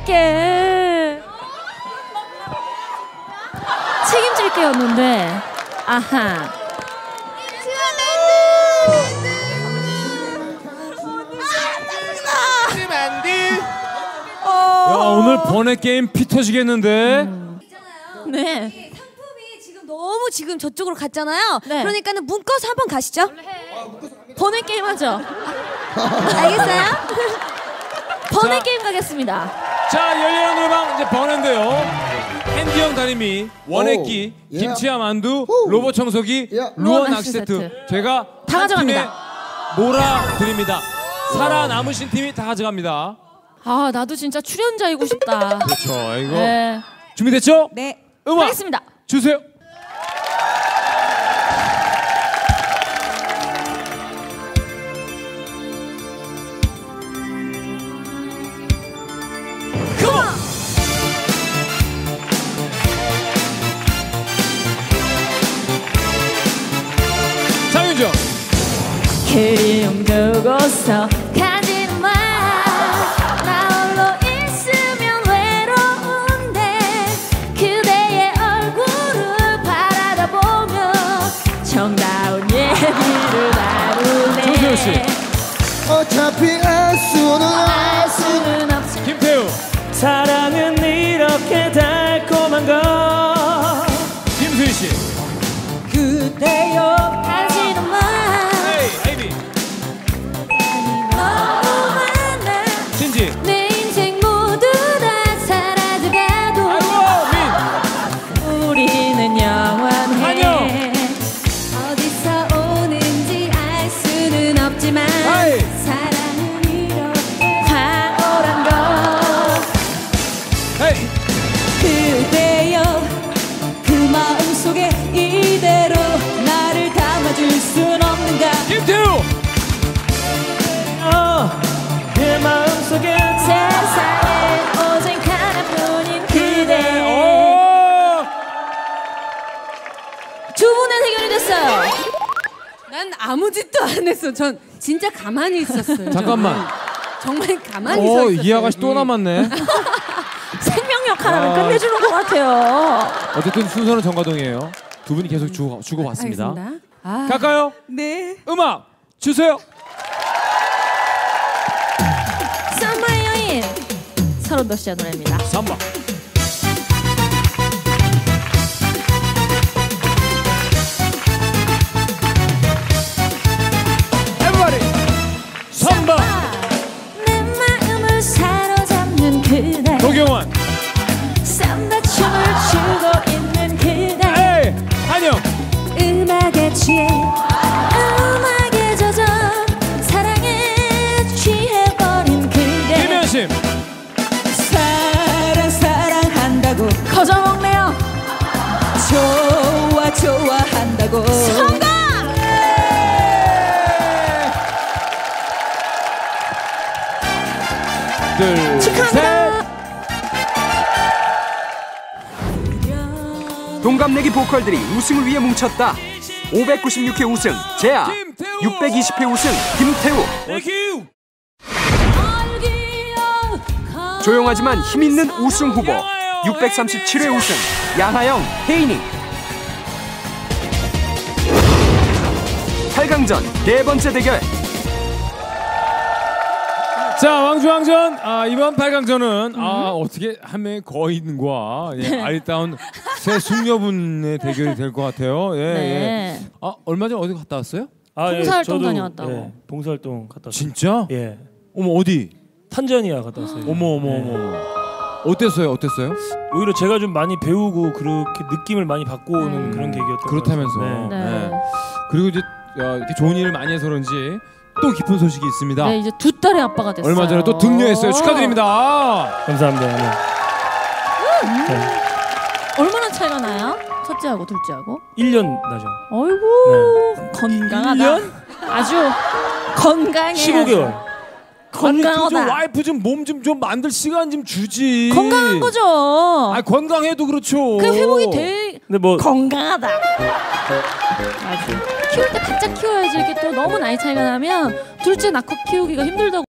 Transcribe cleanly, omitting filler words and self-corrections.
책임질게였는데. 아하. 야, 오늘 번외 게임 피 터지겠는데? 네. 상품이 지금 너무 저쪽으로 갔잖아요. 네. 그러니까는 묶어서 한번 가시죠. 번외 게임 하죠. 알겠어요? 번외 자. 게임 가겠습니다. 자, 열렬한 노래방 이제 번외인데요. 핸디형 다리미, 원액기, 오, 예. 김치와 만두, 로봇 청소기, 예. 루어 루어 낚시 낚시 세트. 세트. 제가 다 한 팀에 가져갑니다. 몰아드립니다. 살아남으신 팀이 다 가져갑니다. 아, 나도 진짜 출연자이고 싶다. 그렇죠. 이거 네. 준비됐죠? 네. 음악 하겠습니다. 주세요. 장윤정. 그리움 두고서 가지는 마. 나 홀로 있으면 외로운데 그대의 얼굴을 바라다 보며 정다운 얘기를 나누네. 조세호 씨. 어차피 알 수는 없어. 김태우. 사랑은 이렇게 달콤한 거. 김수희 씨. 그대여 가지는 마. 아이비. 너무 많아. 신지. 내 인생 모두 다 사라져가도 아이고 우리는 영원해. 한영. 어디서 오는지 알 수는 없지만 아이. 사랑은 이렇게 강오란 것. 헤이. 그대여 그 마음속에 이대로 나를 담아줄 순 없는가. 김태우. 내 마음속에 세상에 오직 하나뿐인 그대. 오. 두 분의 대결이 됐어요. 난 아무 짓도 안 했어. 전 진짜 가만히 있었어요. 잠깐만. 정말 가만히 서 있었어요. 이 아가씨 또 남았네. 생명력 하나를 끝내주는 것 같아요. 어쨌든 순서는 정가동이에요. 두 분이 계속 주고받습니다. 알겠습니다. 아, 갈까요? 네. 음악 주세요. 썸머의 여인 서른도 씨의 노래입니다. 3번. Everybody. 3번. 내 마음을 사로잡는 그대. 도경원. 쌈바춤을 추고 있는 그대. 에이. 한영. 음악에 취해 음악에 젖어 사랑에 취해버린 그대. 김현심. 사랑한다고 거저먹네요. 좋아한다고 정답! 둘, 셋. 동갑내기 보컬들이 우승을 위해 뭉쳤다. 596회 우승 재하, 620회 우승 김태우. 땡큐. 조용하지만 힘있는 우승 후보 637회 우승 양하영, 혜인이. 8강전 네 번째 대결. 자, 왕주왕전. 이번 8강전은 어떻게 한 명의 거인과 아리따운 새 숙녀분의 대결이 될 것 같아요. 예, 네. 예. 얼마 전에 어디 갔다 왔어요? 봉사활동 저도, 다녀왔다고. 예, 봉사활동 갔다 왔어요. 진짜? 예. 어머, 어디? 탄자니아 갔다 왔어요. 어머. 어땠어요? 오히려 제가 좀 많이 배우고 그렇게 느낌을 많이 받고 오는 그런 계기였던 그렇다면서. 것 같아요. 네. 네. 그리고 이제 이렇게 좋은 일을 많이 해서 그런지 또 기쁜 소식이 있습니다. 네, 이제 두 딸의 아빠가 됐어요. 얼마 전에 또 등려했어요. 축하드립니다. 감사합니다. 네. 얼마나 차이가 나요? 첫째하고 둘째하고? 1년 나죠. 어이구 건강하다. 1년? 아주 건강해. 15개월. 건강하다. 좀 와이프 좀 몸 좀 만들 시간 좀 주지. 건강한 거죠. 건강해도 그렇죠. 그 회복이 돼. 근데 뭐 건강하다. 아주 키울 때 바짝 키워야지. 이렇게 또 너무 나이 차이가 나면 둘째 낳고 키우기가 힘들다고.